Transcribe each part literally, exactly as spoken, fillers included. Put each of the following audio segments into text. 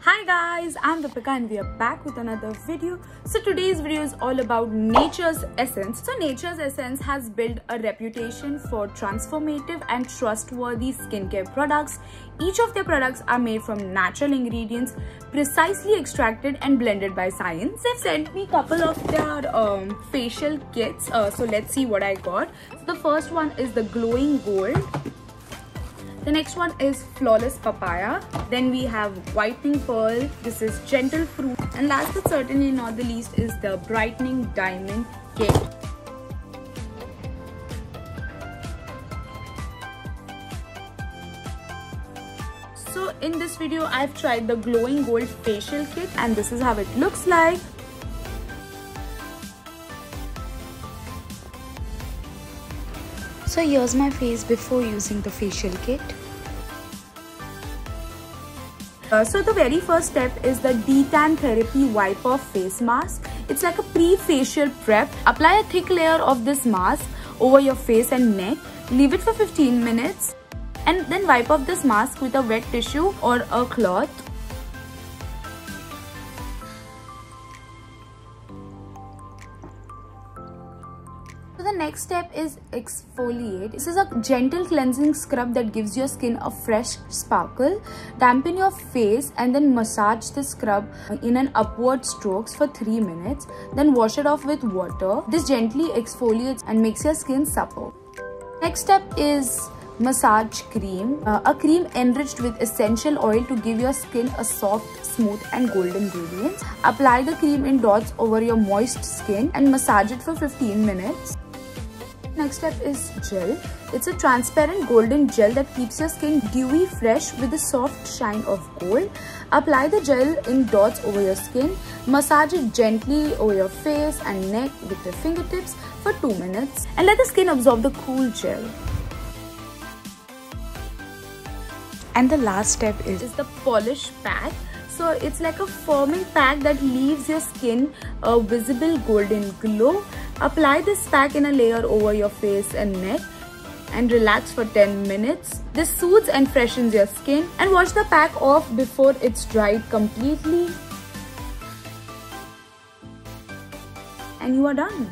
Hi guys, I'm Deepika and we are back with another video. So today's video is all about Nature's Essence. So Nature's Essence has built a reputation for transformative and trustworthy skincare products. Each of their products are made from natural ingredients, precisely extracted and blended by science. They've sent me a couple of their um, facial kits. Uh, so let's see what I got. So the first one is the Glowing Gold. The next one is Flawless Papaya. Then we have Whitening Pearl. This is Gentle Fruit. And last but certainly not the least is the Brightening Diamond Kit. So in this video, I've tried the Glowing Gold Facial Kit and this is how it looks like. So here's my face before using the facial kit. Uh, so the very first step is the Detan Therapy Wipe Off Face Mask. It's like a pre-facial prep. Apply a thick layer of this mask over your face and neck. Leave it for fifteen minutes and then wipe off this mask with a wet tissue or a cloth. So the next step is exfoliate. This is a gentle cleansing scrub that gives your skin a fresh sparkle. Dampen your face and then massage the scrub in an upward strokes for three minutes. Then wash it off with water. This gently exfoliates and makes your skin supple. Next step is massage cream. Uh, a cream enriched with essential oil to give your skin a soft, smooth and golden radiance. Apply the cream in dots over your moist skin and massage it for fifteen minutes. Next step is gel. It's a transparent golden gel that keeps your skin dewy fresh with a soft shine of gold. Apply the gel in dots over your skin. Massage it gently over your face and neck with your fingertips for two minutes and let the skin absorb the cool gel. And the last step is, is the polish pack. So it's like a firming pack that leaves your skin a visible golden glow. Apply this pack in a layer over your face and neck and relax for ten minutes. This soothes and freshens your skin, and wash the pack off before it's dried completely. And you are done.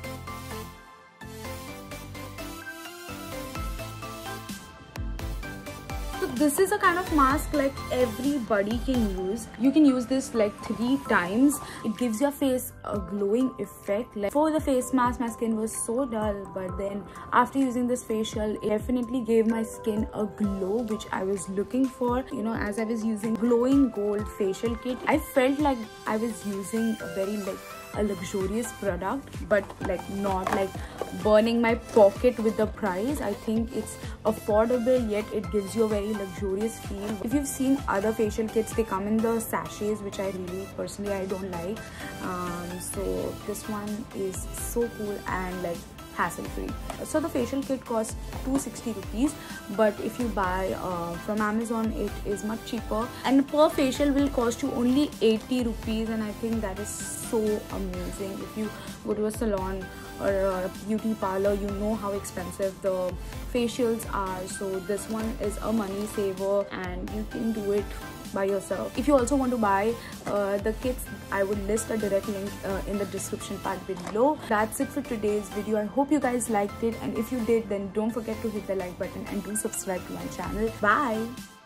So this is a kind of mask like everybody can use. You can use this like three times. It gives your face a glowing effect. Like before the face mask, my skin was so dull, but then after using this facial, it definitely gave my skin a glow which I was looking for. You know, as I was using Glowing Gold facial kit, I felt like I was using a very like a luxurious product, but like not like burning my pocket with the price. I think it's affordable, yet it gives you a very luxurious feel. If you've seen other facial kits, they come in the sachets, which I really personally I don't like. Um, so this one is so cool and like hassle-free. So the facial kit costs two hundred sixty rupees, but if you buy uh, from Amazon, it is much cheaper, and per facial will cost you only eighty rupees, and I think that is so amazing. If you go to a salon or a beauty parlor, you know how expensive the facials are. So this one is a money saver and you can do it by yourself. If you also want to buy uh, the kits, I would list a direct link uh, in the description part below. That's it for today's video. I hope you guys liked it, and if you did, then don't forget to hit the like button and do subscribe to my channel. Bye.